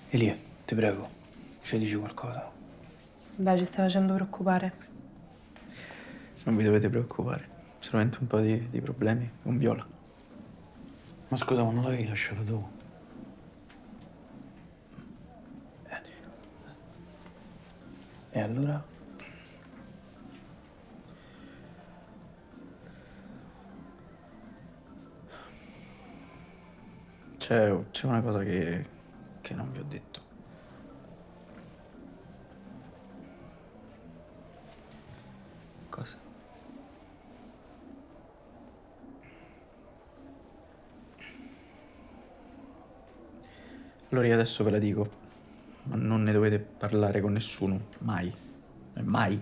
Elia, ti prego, ci dici qualcosa? Dai, ci stai facendo preoccupare. Non vi dovete preoccupare. Solamente un po' di problemi con Viola. Ma scusa, ma non l'avevi lasciato tu? E allora? C'è una cosa che non vi ho detto. Cosa? Allora io adesso ve la dico, ma non ne dovete parlare con nessuno, mai. Mai.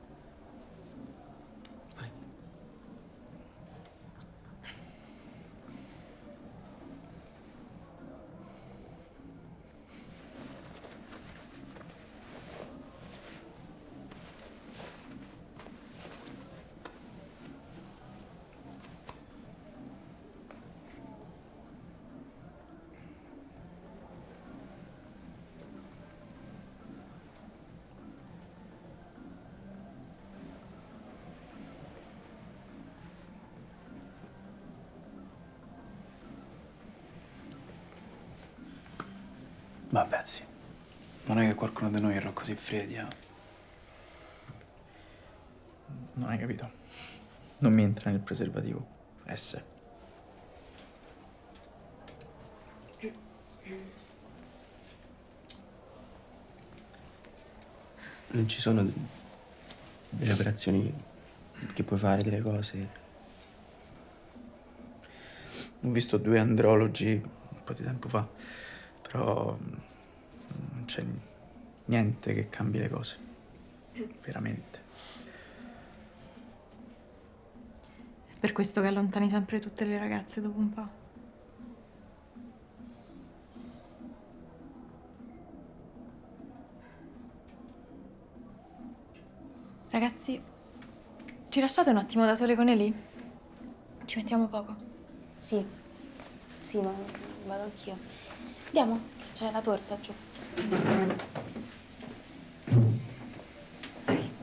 Vabbè, sì. Non è che qualcuno di noi era così freddi, eh? Non hai capito? Non mi entra nel preservativo. S. Non ci sono delle operazioni che puoi fare, delle cose. Ho visto 2 andrologi un po' di tempo fa, però non c'è niente che cambi le cose. Veramente. È per questo che allontani sempre tutte le ragazze dopo un po'. Ragazzi, ci lasciate un attimo da sole con Eli? Ci mettiamo poco. Sì, sì, ma vado anch'io. Andiamo, che c'è la torta giù. Dai.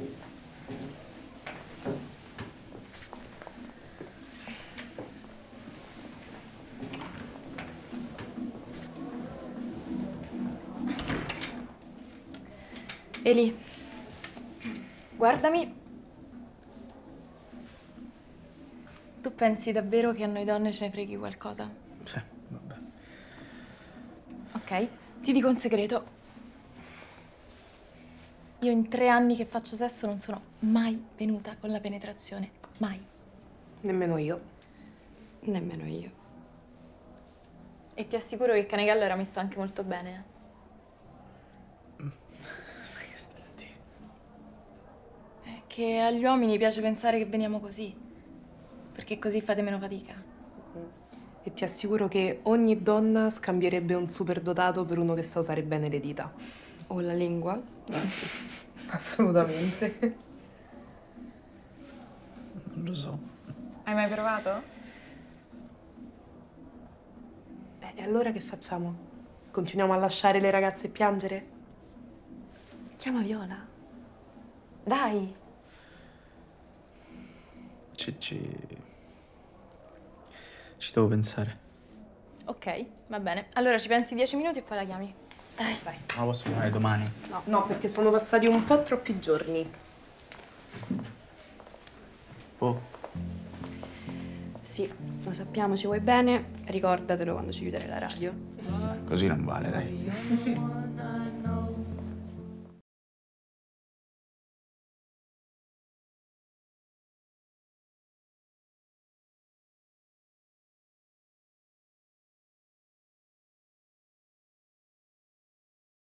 Eli, guardami. Tu pensi davvero che a noi donne ce ne freghi qualcosa? Sì, vabbè. Ok, ti dico un segreto. Io in 3 anni che faccio sesso non sono mai venuta con la penetrazione. Mai. Nemmeno io. Nemmeno io. E ti assicuro che il Canegallo era messo anche molto bene. Ma che stai a dire? È che agli uomini piace pensare che veniamo così. Perché così fate meno fatica. E ti assicuro che ogni donna scambierebbe un superdotato per uno che sa usare bene le dita. O la lingua? Assolutamente. Non lo so. Hai mai provato? E allora che facciamo? Continuiamo a lasciare le ragazze piangere? Chiama Viola. Dai. Ci devo pensare. Ok, va bene. Allora ci pensi 10 minuti e poi la chiami. Dai. Dai. Ma lo posso chiamare domani? No, perché sono passati un po' troppi giorni. Oh, Sì, lo sappiamo, ci vuoi bene. Ricordatelo quando ci chiuderai la radio. così non vale, dai.